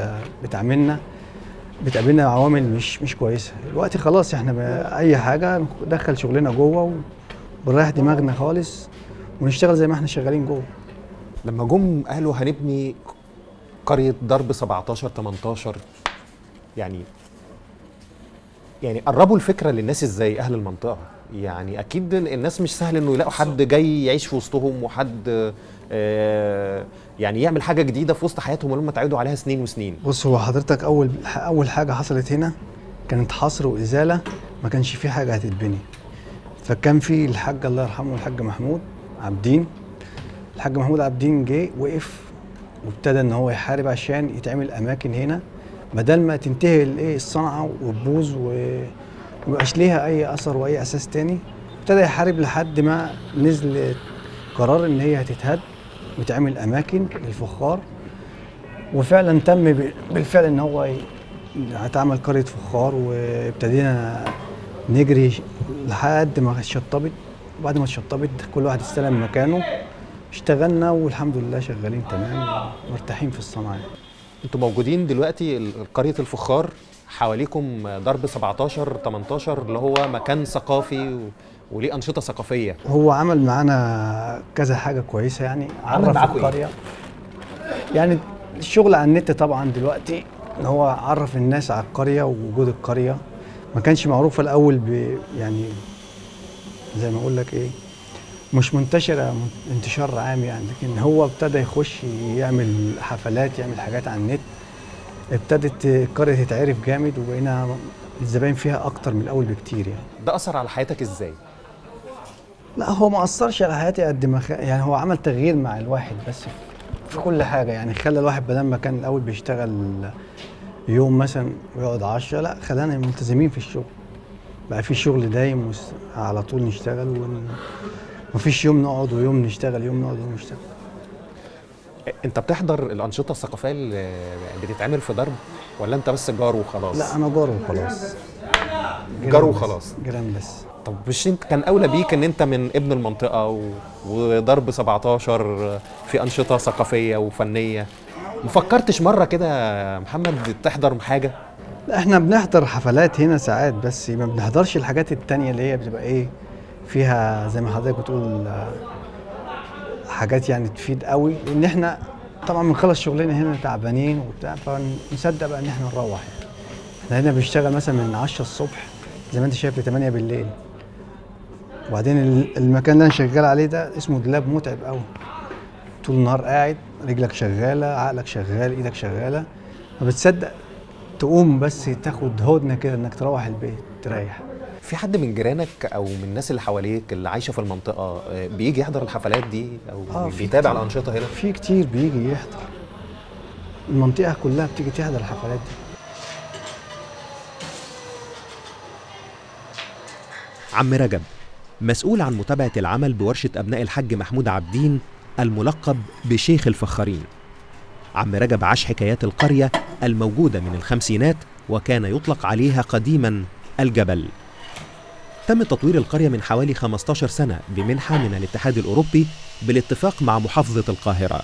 بتقابلنا عوامل مش كويسه. دلوقتي خلاص احنا اي حاجه ندخل شغلنا جوه ونريح دماغنا خالص ونشتغل زي ما احنا شغالين جوه. لما جم قالوا هنبني قريه ضرب 17 18، يعني قربوا الفكره للناس ازاي اهل المنطقه؟ يعني اكيد الناس مش سهل انه يلاقوا حد جاي يعيش في وسطهم وحد يعني يعمل حاجه جديده في وسط حياتهم اللي هم اتعودوا عليها سنين وسنين. بص، هو حضرتك اول حاجه حصلت هنا كانت حصر وازاله، ما كانش في حاجه هتتبني. فكان في الحاج الله يرحمه الحاج محمود عابدين. الحاج محمود عابدين جه وقف وابتدى ان هو يحارب عشان يتعمل اماكن هنا بدل ما تنتهي الصنعه وتبوظ وميبقاش ليها اي اثر واي اساس تاني. ابتدى يحارب لحد ما نزل قرار ان هي هتتهد وتعمل اماكن للفخار، وفعلا تم بالفعل ان هو هتعمل قريه فخار. وابتدينا نجري لحد ما اتشطبت، وبعد ما اتشطبت كل واحد استلم مكانه، اشتغلنا والحمد لله شغالين تمام ومرتاحين في الصناعه. انتوا موجودين دلوقتي قريه الفخار، حواليكم ضرب 17 18 اللي هو مكان ثقافي وليه انشطه ثقافيه. هو عمل معانا كذا حاجه كويسه، يعني عرف القريه يعني الشغل على النت طبعا دلوقتي، ان هو عرف الناس على القريه ووجود القريه. ما كانش معروفه الاول يعني زي ما اقول لك مش منتشره انتشار عام يعني، لكن هو ابتدى يخش يعمل حفلات، يعمل حاجات على النت. ابتدت القريه تتعرف جامد وبقينا الزباين فيها اكتر من الاول بكتير. يعني ده اثر على حياتك ازاي؟ لا، هو ما اثرش على حياتي قد ما يعني هو عمل تغيير مع الواحد بس في كل حاجه. يعني خلى الواحد بدل ما كان الاول بيشتغل يوم مثلا ويقعد 10، لا خلانا ملتزمين في الشغل. بقى في شغل دايم على طول نشتغل، ومفيش يوم نقعد ويوم نشتغل، يوم نقعد ويوم نشتغل. انت بتحضر الانشطه الثقافيه اللي بتتعمل في ضرب ولا انت بس جار وخلاص؟ لا، انا جار وخلاص. جار وخلاص، جيران بس. طب مش انت كان اولى بيك ان انت من ابن المنطقه وضرب 17 في انشطه ثقافيه وفنيه؟ مفكرتش مره كده يا محمد تحضر حاجه؟ لا، احنا بنحضر حفلات هنا ساعات، بس ما بنحضرش الحاجات التانية اللي هي بتبقى فيها زي ما حضرتك بتقول حاجات يعني تفيد قوي، لان احنا طبعا بنخلص شغلنا هنا تعبانين وبتاع، فنصدق بقى ان احنا نروح. يعني احنا هنا بنشتغل مثلا من 10 الصبح زي ما انت شايف ل 8 بالليل. وبعدين المكان اللي انا شغال عليه ده اسمه دولاب متعب قوي، طول النهار قاعد، رجلك شغاله، عقلك شغال، ايدك شغاله، ما بتصدق تقوم بس تاخد هدنه كده انك تروح البيت تريح. في حد من جيرانك او من الناس اللي حواليك اللي عايشه في المنطقه بيجي يحضر الحفلات دي او بيتابع الانشطه هنا؟ في كتير بيجي يحضر، المنطقه كلها بتيجي تحضر الحفلات دي. عم رجب مسؤول عن متابعه العمل بورشه ابناء الحاج محمود عابدين الملقب بشيخ الفخارين. عم رجب عاش حكايات القريه الموجوده من الخمسينات، وكان يطلق عليها قديما الجبل. تم تطوير القرية من حوالي 15 سنة بمنحة من الاتحاد الأوروبي بالاتفاق مع محافظة القاهرة.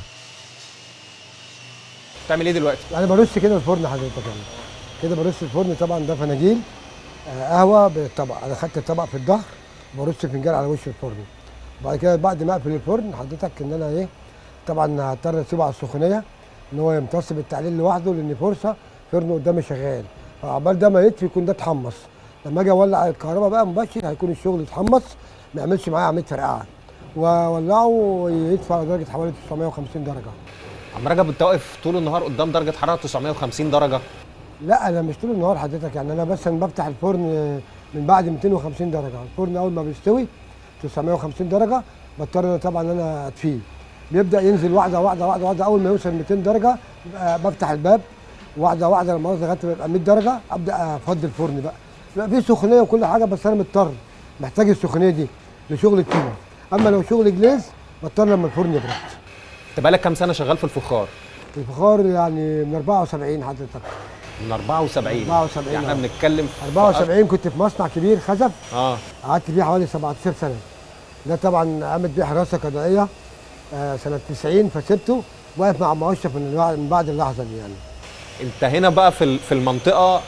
بتعمل ايه دلوقتي؟ يعني برص كده الفرن حضرتك، يعني كده برص الفرن. طبعا ده فناجيل قهوة بالطبق. أنا خدت الطبق في الظهر برص فنجان على وش الفرن. بعد كده بعد ما اقفل الفرن حضرتك ان انا ايه، طبعا هضطر اسيبه على السخونيه ان هو يمتص بالتعليل لوحده، لان فرصه فرن قدامي شغال، فعقبال ده ما يطفي يكون ده اتحمص. لما اجي اولع الكهرباء بقى مباشر هيكون الشغل اتحمص، ما يعملش معايا عمليه فرقعه، واولعه ويدفع على درجه حوالي 950 درجه. عم رجب انت واقف طول النهار قدام درجه حراره 950 درجه؟ لا انا مش طول النهار حضرتك، يعني انا بس بفتح الفرن من بعد 250 درجه، الفرن اول ما بيستوي 950 درجه بضطر انا طبعا ان انا اطفيه، بيبدا ينزل واحده واحده واحده واحده، اول ما يوصل 200 درجه بفتح الباب واحده واحده لما لغايه ما يبقى 100 درجه ابدا افضي الفرن بقى. بيبقى فيه سخونيه وكل حاجه، بس انا مضطر محتاج السخونيه دي لشغل الطيبه، اما لو شغل جليز بضطر لما الفرن يبرد. انت بقالك كام سنه شغال في الفخار؟ الفخار يعني من 74 حضرتك. من 74 74 يعني احنا بنتكلم 74 كنت في مصنع كبير خزف، قعدت فيه حوالي 17 سنه. ده طبعا قامت بيه حراسه قضائيه سنه 90 فسبته، واقف مع مؤشف من بعد اللحظه دي يعني. انت هنا بقى في المنطقه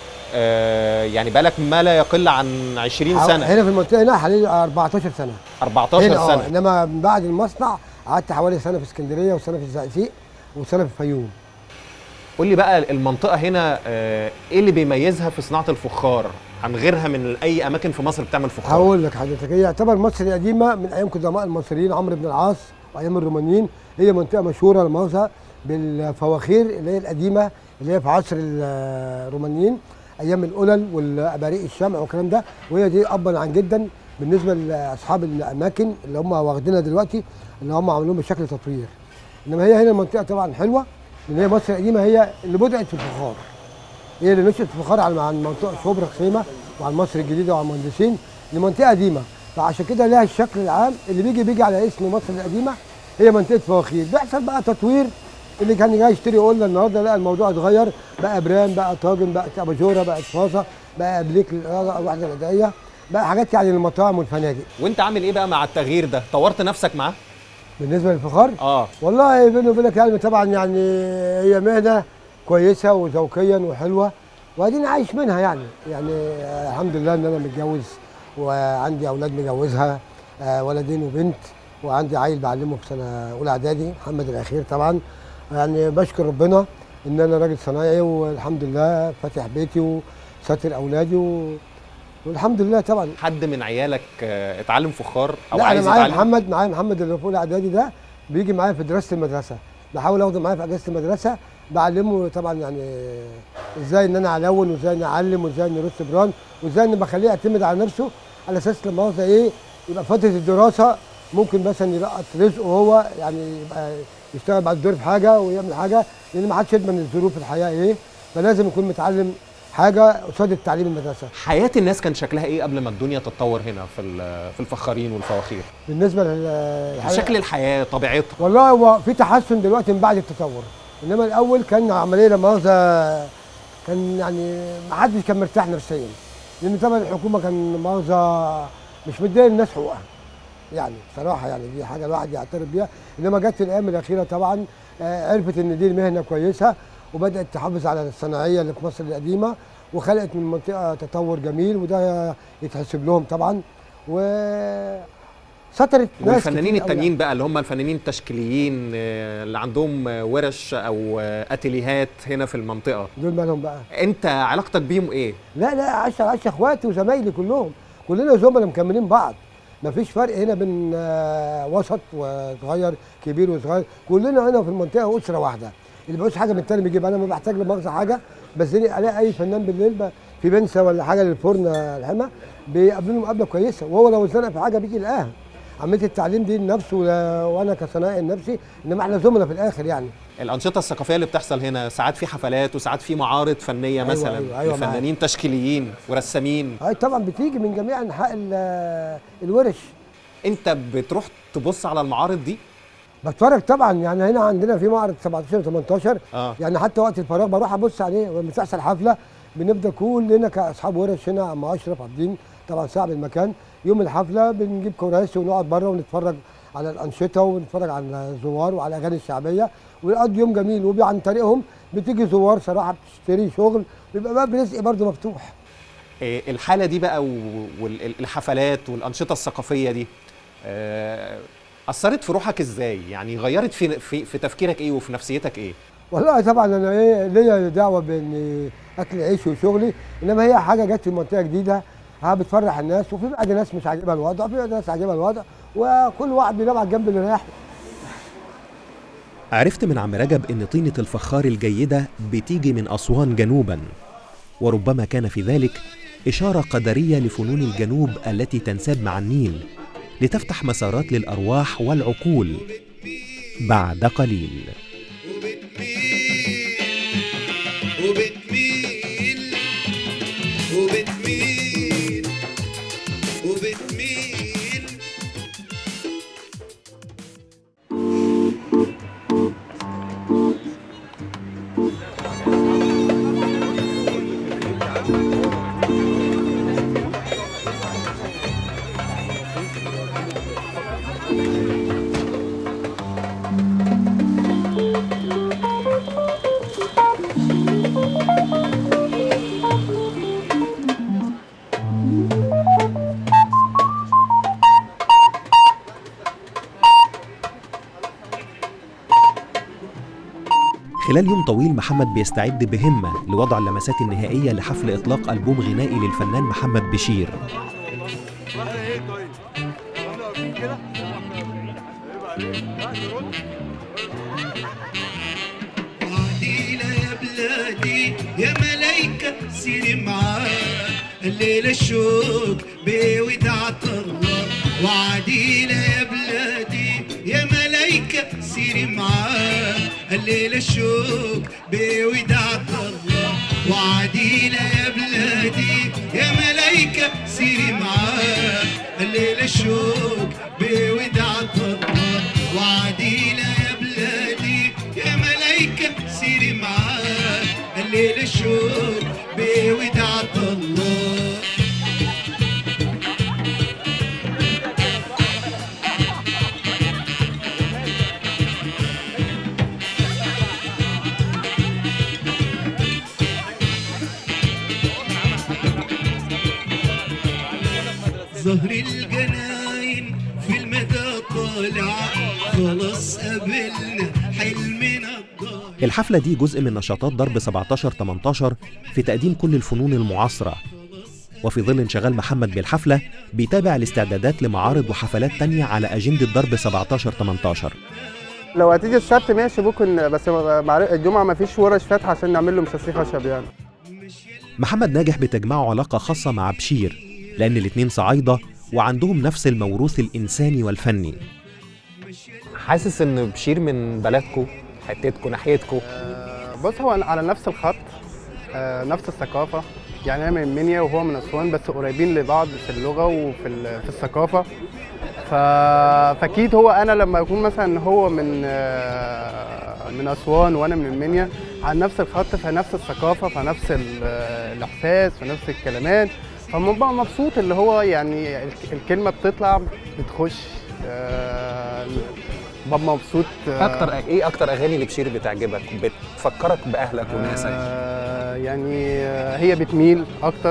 يعني بقالك ما لا يقل عن 20 سنه هنا في المنطقه هنا حوالي 14 سنه. 14 سنه انما من بعد المصنع قعدت حوالي سنه في اسكندريه وسنه في الزقازيق وسنه في الفيوم. قول لي بقى المنطقه هنا ايه اللي بيميزها في صناعه الفخار عن غيرها من اي اماكن في مصر بتعمل فخار؟ هقول لك حضرتك، هي يعتبر مصر القديمه من ايام قدماء المصريين عمرو بن العاص وايام الرومانيين، هي منطقه مشهوره لمؤاخذه بالفواخير اللي هي القديمه اللي هي في عصر الرومانيين ايام القلل والاباريق الشمع والكلام ده، وهي دي ابا عن جدا بالنسبه لاصحاب الاماكن اللي هم واخدينها دلوقتي اللي هم عاملين بشكل تطوير. انما هي هنا المنطقه طبعا حلوه لان هي مصر القديمه هي اللي بدات في الفخار، هي اللي نشأت الفخار على منطقه شبرا خيمه وعلى مصر الجديده وعلى المهندسين، دي منطقه قديمه، فعشان كده لها الشكل العام اللي بيجي على اسم مصر القديمه، هي منطقه فواخير. بيحصل بقى تطوير، اللي كان جاي يشتري يقول لنا النهارده لا الموضوع اتغير، بقى برام، بقى طاجن، بقى اباجوره، بقى فازه، بقى ابليك الوحده الغذائيه، بقى حاجات يعني للمطاعم والفنادق. وانت عامل ايه بقى مع التغيير ده؟ طورت نفسك معاه؟ بالنسبه للفخار؟ والله بيني وبينك يعني طبعا يعني هي مهنه كويسه وذوقيا وحلوه واديني عايش منها يعني الحمد لله ان انا متجوز وعندي اولاد مجوزها، ولدين وبنت، وعندي عيل بعلمه في سنه اولى اعدادي محمد الاخير طبعا. يعني بشكر ربنا ان انا راجل صنايعي والحمد لله فاتح بيتي وساتر اولادي والحمد لله. طبعا حد من عيالك اتعلم فخار او لا عايز انا يتعلم؟ معايا محمد اللي في اولى اعدادي ده بيجي معايا في دراسه المدرسه، بحاول اخده معايا في اجازه المدرسه، بعلمه طبعا يعني ازاي ان انا الون وازاي نعلم وازاي نرص بران وازاي ان بخليه يعتمد على نفسه، على اساس لما هو ايه يبقى فتره الدراسه ممكن مثلا يلقط رزقه هو، يعني يبقى يشتغل بعد الدور في حاجه ويعمل حاجه، لان ما حدش يضمن الظروف الحياه ايه، فلازم يكون متعلم حاجه قصاد التعليم المدرسه. حياه الناس كان شكلها ايه قبل ما الدنيا تتطور هنا في الفخارين والفواخير؟ بالنسبه شكل الحياه طبيعتها؟ والله هو في تحسن دلوقتي من بعد التطور، انما الاول كان عمليه لا مؤاخذه كان يعني ما حدش كان مرتاح نفسيا، لان طبعا الحكومه كان مؤاخذه مش مديه للناس حقوقها يعني بصراحه، يعني دي حاجه الواحد يعترف بيها. انما جت في الايام الاخيره طبعا عرفت ان دي مهنه كويسه وبدات تحافظ على الصناعيه اللي في مصر القديمه وخلقت من المنطقه تطور جميل، وده يتحسب لهم طبعا. و سطرت ناس والفنانين التانيين بقى اللي هم الفنانين التشكيليين اللي عندهم ورش او اتيليهات هنا في المنطقه، دول مالهم بقى؟ انت علاقتك بيهم ايه؟ لا 10 اخواتي وزمايلي كلنا زملاء مكملين بعض، مفيش فرق هنا بين وسط وصغير كبير وصغير، كلنا هنا في المنطقه اسره واحده، اللي بيعوز حاجه من التاني بيجيب. انا ما بحتاج لمؤاخذه حاجه، بس الاقي اي فنان بالليل في بنسه ولا حاجه للفرن الحمى بيقابلوني مقابله كويسه، وهو لو اتزنق في حاجه بيجي يلاقاها. عمليه التعليم دي لنفسه وانا كصنايعي لنفسي، انما احنا زملاء في الاخر يعني. الانشطه الثقافيه اللي بتحصل هنا ساعات في حفلات وساعات في معارض فنيه مثلا أيوة لفنانين تشكيليين ورسامين. طبعا بتيجي من جميع انحاء الورش. انت بتروح تبص على المعارض دي؟ بتفرج طبعا، يعني هنا عندنا في معرض 17 و18 يعني حتى وقت الفراغ بروح ابص عليه، ولما تحصل حفله بنبدا كلنا كاصحاب ورش هنا عم اشرف عابدين طبعا صاحب المكان، يوم الحفله بنجيب كراسي ونقعد بره ونتفرج على الانشطه ونتفرج على الزوار وعلى الاغاني الشعبيه ونقضي يوم جميل، وعن طريقهم بتيجي زوار صراحه بتشتري شغل، بيبقى باب رزق برضه مفتوح. الحالة دي بقى والحفلات والأنشطة الثقافية دي أثرت في روحك إزاي؟ يعني غيرت في تفكيرك إيه وفي نفسيتك إيه؟ والله طبعا انا ليا دعوه بان اكل عيشي وشغلي، انما هي حاجه جت في منطقه جديده بتفرح الناس، وفي بعض ناس مش عاجبها الوضع، وفي بعض ناس عاجبها الوضع، وكل واحد بينام على الجنب اللي رايح. عرفت من عم رجب إن طينة الفخار الجيدة بتيجي من أسوان جنوباً، وربما كان في ذلك إشارة قدرية لفنون الجنوب التي تنساب مع النيل لتفتح مسارات للأرواح والعقول بعد قليل. وبتميل وبتميل وبتميل. خلال يوم طويل محمد بيستعد بهمة لوضع اللمسات النهائية لحفل إطلاق ألبوم غنائي للفنان محمد بشير. وعدينا يا بلادي يا ملايكة سيري معاه الليلة الشوق بوداعة الله. وعدينا يا بلادي يا ملايكة سيري معاه الليلة الشوق بوداعة الله. وعدينا يا بلادي يا ملايكة سيري معاه الليلة الشوق بوداعة الله. وعدينا يا بلادي يا ملايكة سيري معاه الليلة الشوق بوداعة الله. ظهر الجناين في المدى طالع خلاص قابلنا حلمنا الضايع. الحفلة دي جزء من نشاطات ضرب 17-18 في تقديم كل الفنون المعاصرة، وفي ظل انشغال محمد بالحفلة بيتابع الاستعدادات لمعارض وحفلات تانية على أجندة ضرب 17-18. لو هتيجي السبت ماشي ممكن، بس الجمعة ما فيش ورش فاتحة عشان نعمل له مساسيه خشب يعني. محمد ناجح بتجمعه علاقة خاصة مع بشير لأن الاتنين صعايدة وعندهم نفس الموروث الإنساني والفني. حاسس إن بشير من بلدكو، حتتكو، ناحيتكو؟ بص هو على نفس الخط، نفس الثقافة، يعني أنا من المنيا وهو من أسوان، بس قريبين لبعض في اللغة وفي الثقافة. فأكيد هو أنا لما يكون مثلا هو من أسوان وأنا من المنيا على نفس الخط، فنفس الثقافة، فنفس الإحساس، فنفس الكلمات، فببقى مبسوط اللي هو يعني الكلمة بتطلع بتخش، ببقى مبسوط. ايه اكتر اغاني لبشير بتعجبك بتفكرك باهلك وناسك؟ يعني هي بتميل اكتر،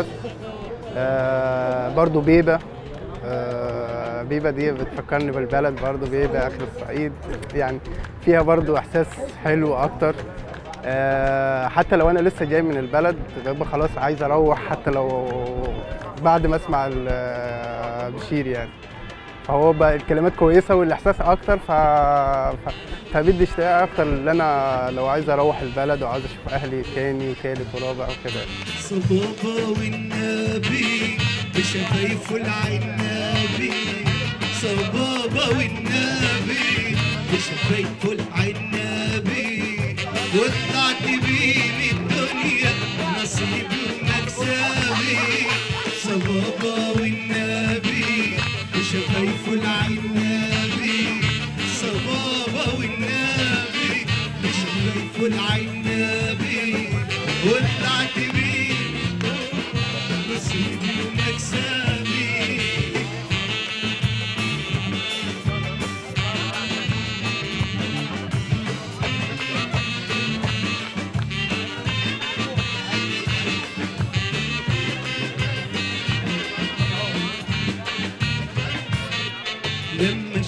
برضو بيبة. بيبة دي بتفكرني بالبلد برضو، بيبة اخر الصعيد، يعني فيها برضو احساس حلو اكتر. حتى لو انا لسه جاي من البلد ببقى خلاص عايز اروح، حتى لو بعد ما اسمع بشير يعني. فهو بقى الكلمات كويسه والاحساس اكتر، فبدي اشتياق اكتر اللي انا لو عايز اروح البلد وعايز اشوف اهلي تاني وتالت ورابع وكده. صبابه والنبي بشفايفه العنابي، صبابه والنبي بشفايفه العنابي، وطلعت بيه من الدنيا نصيبي ومكسبي. صبابه والنبي بشفايفه العنابي، صبابه والنبي بشفايفه العنابي، وطلعت بيه نصيبي ومكسبي.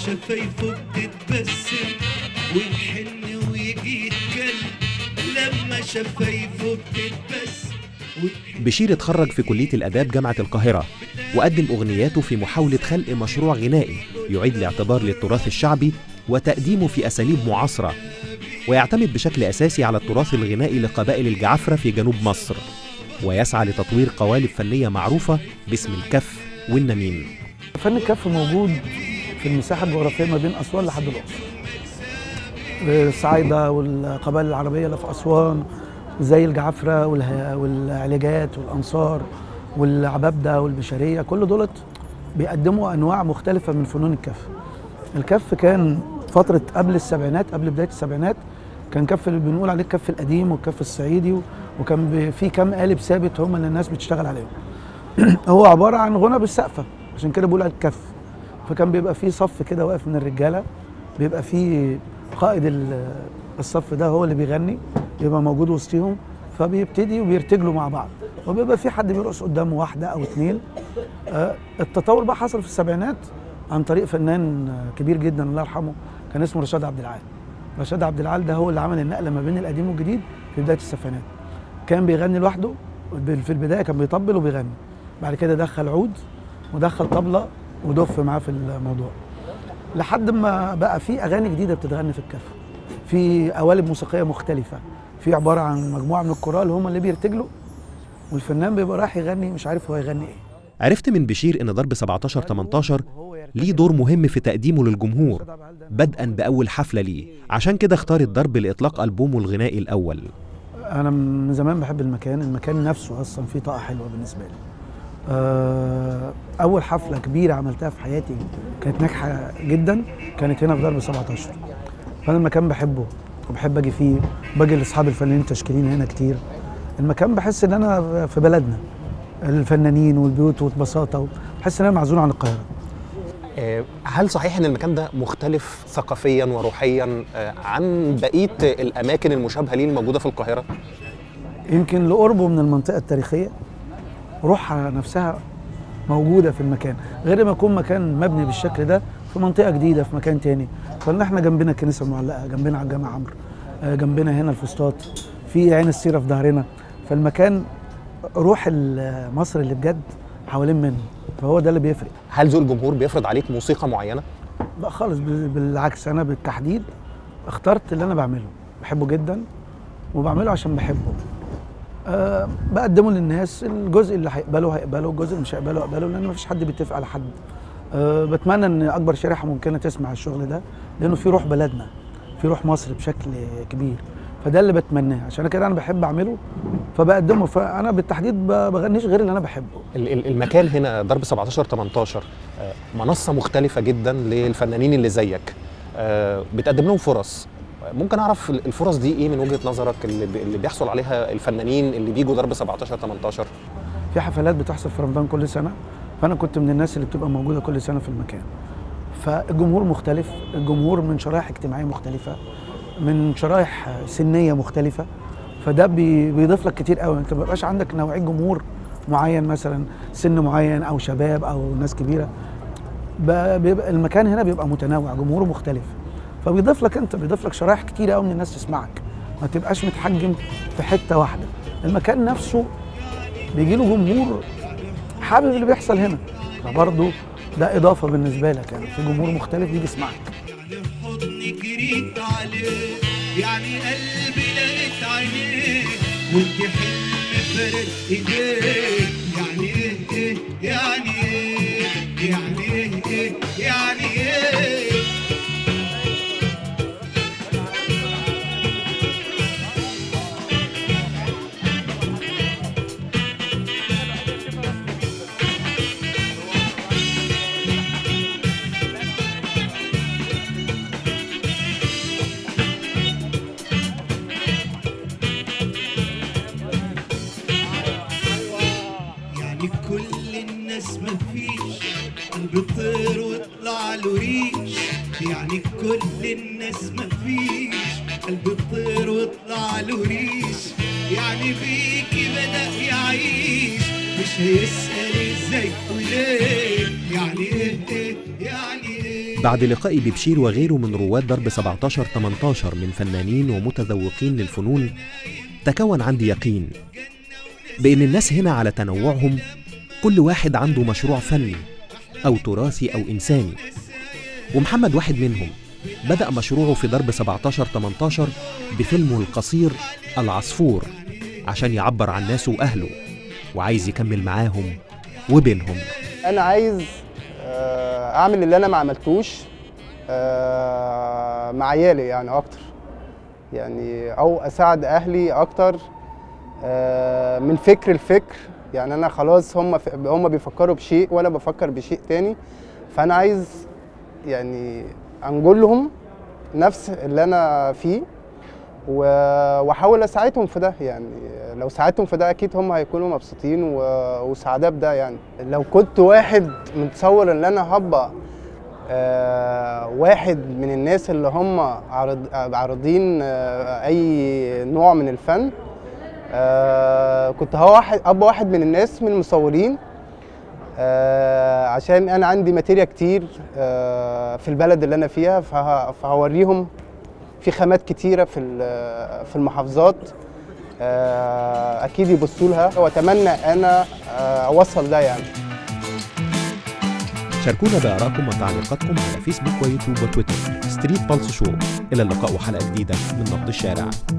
شفايفه بتتبسم ويحن ويجي يتكلم لما شفايفه بتتبسم. بشير اتخرج في كلية الآداب جامعة القاهرة وقدم أغنياته في محاولة خلق مشروع غنائي يعيد الاعتبار للتراث الشعبي وتقديمه في أساليب معاصرة، ويعتمد بشكل أساسي على التراث الغنائي لقبائل الجعفرة في جنوب مصر، ويسعى لتطوير قوالب فنية معروفة باسم الكف والنميم. فن الكف موجود في المساحة الجغرافية ما بين أسوان لحد الأقصر. الصعايدة والقبائل العربية اللي في أسوان زي الجعفرة والعليجات والأنصار والعبابدة والبشرية، كل دولت بيقدموا أنواع مختلفة من فنون الكف. الكف كان فترة قبل السبعينات، قبل بداية السبعينات، كان كف اللي بنقول عليه الكف القديم والكف الصعيدي، وكان في كام قالب ثابت هم اللي الناس بتشتغل عليهم. هو عبارة عن غنى بالسقفة، عشان كده بقول على الكف. فكان بيبقى فيه صف كده واقف من الرجالة، بيبقى فيه قائد الصف ده هو اللي بيغني، بيبقى موجود وسطهم، فبيبتدي وبيرتجلوا مع بعض، وبيبقى في حد بيرقص قدامه واحدة أو اتنين. التطور بقى حصل في السبعينات عن طريق فنان كبير جدا الله يرحمه، كان اسمه رشاد عبد العال. رشاد عبد العال ده هو اللي عمل النقلة ما بين القديم والجديد في بداية السبعينات. كان بيغني لوحده في البداية، كان بيطبل وبيغني، بعد كده دخل عود ودخل طبلة ودف معاه في الموضوع، لحد ما بقى في أغاني جديدة بتتغني في الكف، في قوالب موسيقية مختلفة، في عبارة عن مجموعة من الكورال هم اللي بيرتجلوا، والفنان بيبقى رايح يغني مش عارف هو يغني ايه. عرفت من بشير إن ضرب 17-18 ليه دور مهم في تقديمه للجمهور بدءا بأول حفلة ليه، عشان كده اختار الضرب لإطلاق ألبومه الغنائي الأول. أنا من زمان بحب المكان نفسه أصلا فيه طاقة حلوة بالنسبة لي. أول حفلة كبيرة عملتها في حياتي كانت ناجحة جدا، كانت هنا في ضرب 17. فأنا المكان بحبه وبحب أجي فيه، باجي لأصحاب الفنانين التشكيليين هنا كتير. المكان بحس إن أنا في بلدنا، الفنانين والبيوت والبساطة، بحس إن أنا معزول عن القاهرة. هل صحيح ان المكان ده مختلف ثقافيا وروحيا عن بقيه الاماكن المشابهه ليه الموجوده في القاهره؟ يمكن لقربه من المنطقه التاريخيه، روحها نفسها موجوده في المكان، غير ما يكون مكان مبني بالشكل ده في منطقه جديده في مكان تاني. فان احنا جنبنا الكنيسه المعلقه، جنبنا على الجامع عمرو، جنبنا هنا الفسطاط، في عين السيره في ظهرنا، فالمكان روح مصر اللي بجد حوالين منه، فهو ده اللي بيفرق. هل ذوق الجمهور بيفرض عليك موسيقى معينه؟ لا خالص، بالعكس، انا بالتحديد اخترت اللي انا بعمله، بحبه جدا وبعمله عشان بحبه. بقدمه للناس، الجزء اللي هيقبله هيقبله، الجزء اللي مش هيقبله هيقبله، لان مفيش حد بيتفق على حد. بتمنى ان اكبر شريحه ممكنه تسمع الشغل ده، لانه في روح بلدنا، في روح مصر بشكل كبير، فده اللي بتمناه، عشان كده انا بحب اعمله فبقدمه. فانا بالتحديد بغنيش غير اللي انا بحبه. المكان هنا ضرب 17-18 منصه مختلفه جدا للفنانين اللي زيك، بتقدم لهم فرص. ممكن اعرف الفرص دي ايه من وجهه نظرك اللي بيحصل عليها الفنانين اللي بيجوا ضرب 17-18؟ في حفلات بتحصل في رمضان كل سنه، فانا كنت من الناس اللي بتبقى موجوده كل سنه في المكان. فالجمهور مختلف، الجمهور من شرائح اجتماعيه مختلفه، من شرائح سنيه مختلفه، فده بيضيف لك كتير قوي. انت ما بيبقاش عندك نوعيه جمهور معين، مثلا سن معين او شباب او ناس كبيره، بيبقى المكان هنا بيبقى متنوع، جمهوره مختلف، فبيضيف لك، انت بيضيف لك شرائح كتير قوي من الناس تسمعك، ما تبقاش متحجم في حته واحده. المكان نفسه بيجي له جمهور حابب اللي بيحصل هنا، فبرضه ده اضافه بالنسبه لك، يعني في جمهور مختلف بيجي يسمعك. حضني جريت عليه، يعني قلبي لقيت عينيه، وانت حلم فرد ايديه، يعني ايه يعني ايه يعني ايه يعني ايه. كل الناس مفيش قلب طير واطلع له ريش، يعني كل الناس مفيش قلب طير واطلع له ريش، يعني بيكي بدأ يعيش، مش هيسأل ازاي وليه، يعني ايه يعني ايه. بعد لقائي ببشير وغيره من رواد درب 17-18 من فنانين ومتذوقين للفنون، تكون عندي يقين بأن الناس هنا على تنوعهم كل واحد عنده مشروع فني أو تراثي أو إنساني، ومحمد واحد منهم. بدأ مشروعه في درب 17-18 بفيلمه القصير العصفور عشان يعبر عن ناسه وأهله، وعايز يكمل معاهم وبينهم. أنا عايز أعمل اللي أنا ما عملتوش مع عيالي يعني أكتر، يعني أو أساعد أهلي أكتر من فكر الفكر. يعني أنا خلاص هم بيفكروا بشيء وأنا بفكر بشيء تاني، فأنا عايز يعني أنقل لهم نفس اللي أنا فيه واحاول اساعدهم في ده. يعني لو ساعدتهم في ده اكيد هم هيكونوا مبسوطين وسعداء بده. يعني لو كنت واحد متصور ان انا هبقى واحد من الناس اللي هم عارضين اي نوع من الفن، كنت ابقى واحد من الناس من المصورين، عشان انا عندي ماتيريا كتير في البلد اللي انا فيها، فهوريهم في خامات كتيرة في المحافظات أكيد يبصوا لها، وأتمنى أنا أوصل ده. يعني شاركونا بآرائكم وتعليقاتكم على فيسبوك ويوتيوب وتويتر. ستريت بالس شو. إلى اللقاء وحلقة جديدة من نبض الشارع.